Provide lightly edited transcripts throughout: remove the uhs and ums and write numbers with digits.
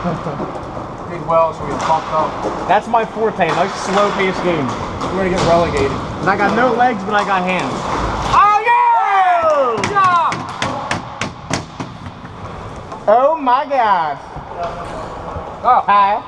Did well, so we get pumped up. That's my forte, nice slow-paced game. We're gonna get relegated. And I got no legs, but I got hands. Oh yeah! Good job! Oh my gosh. Oh. Hi.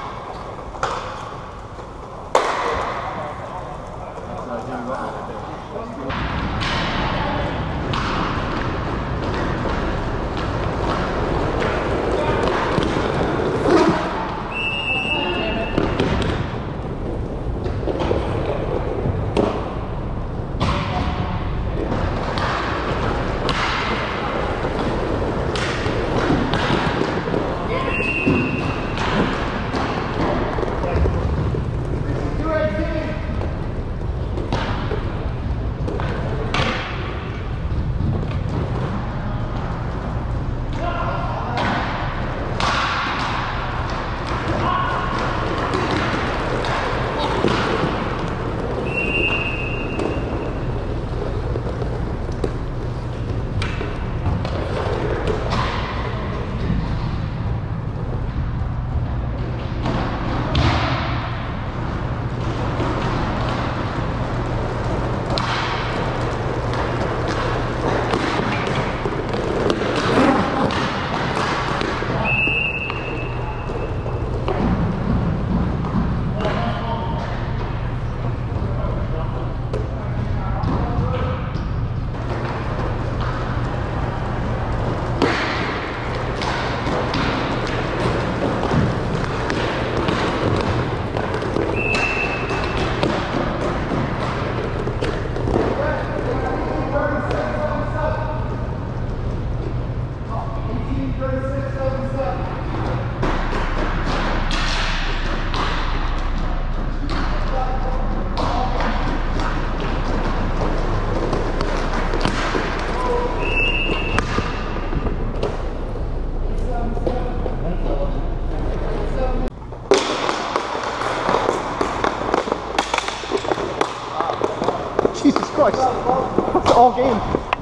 Jesus Christ. That's all game.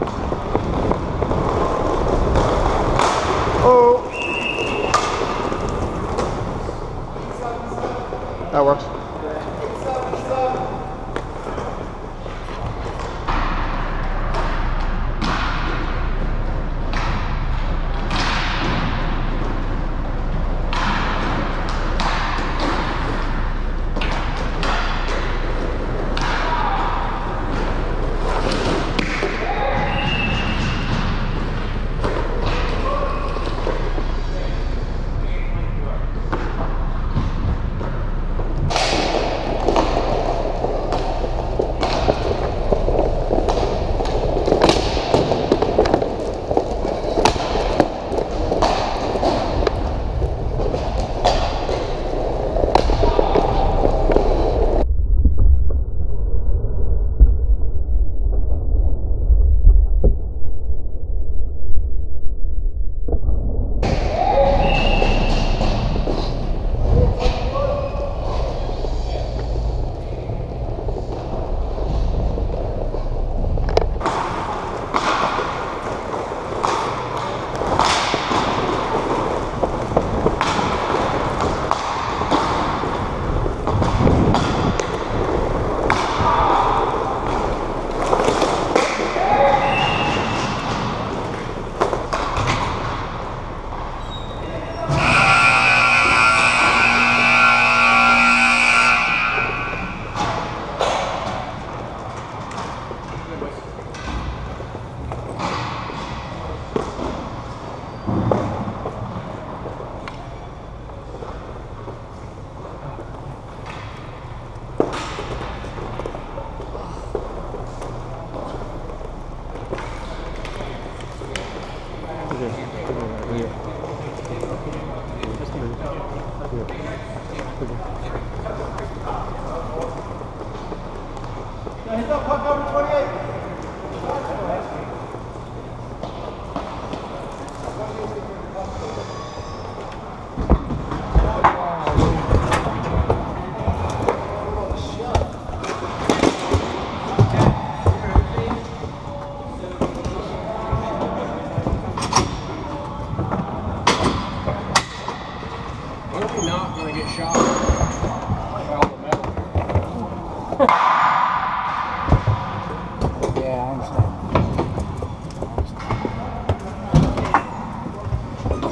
Oh. That works.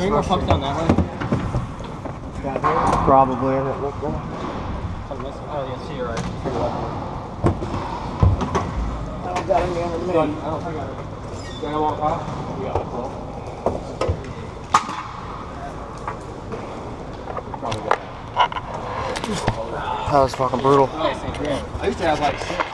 any more pucks down that way? Probably. I didn't look there. Oh, yeah, see, you're right. I don't got any under me. I don't think I got a walk off. We got it, bro. Probably got it. That was fucking brutal. I used to have like 6.